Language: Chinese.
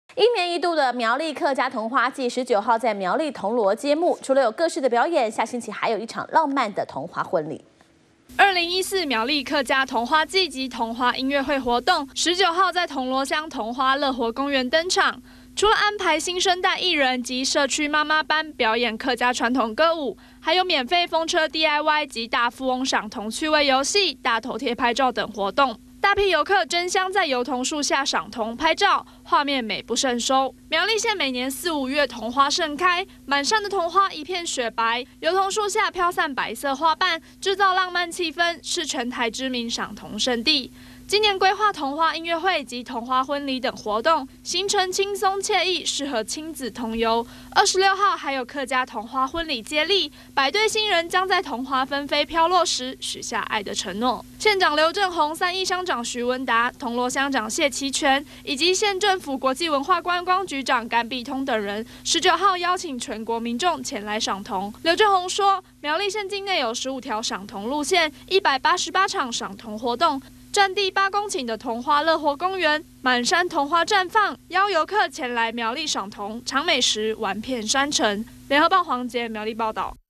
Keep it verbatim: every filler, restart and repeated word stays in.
一年一度的苗栗客家桐花季，十九号在苗栗铜锣揭幕。除了有各式的表演，下星期还有一场浪漫的桐花婚礼。 二零一四苗栗客家桐花季及桐花音乐会活动，十九号在铜锣乡桐花乐活公园登场。除了安排新生代艺人及社区妈妈班表演客家传统歌舞，还有免费风车 D I Y 及大富翁赏桐趣味游戏、大头贴拍照等活动。大批游客争相在油桐树下赏桐拍照，画面美不胜收。苗栗县每年四五月桐花盛开，满山的桐花一片雪白，油桐树下飘散白色花瓣，制造浪漫气氛，是全台知名赏桐圣地。今年规划桐花音乐会及桐花婚礼等活动，行程轻松惬意，适合亲子同游。二十六号还有客家桐花婚礼接力，百对新人将在桐花纷飞飘落时许下爱的承诺。县长刘正宏、三义乡长徐文达、铜锣乡长谢其全以及县政府国际文化观光局长甘碧通等人，十九号邀请全国民众前来赏桐。刘正宏说，苗栗县境内有十五条赏桐路线，一百八十八场赏桐活动。占地八公顷的桐花乐活公园，满山桐花绽放，邀游客前来苗栗赏桐，尝美食，玩遍山城。联合报黄杰苗栗报道。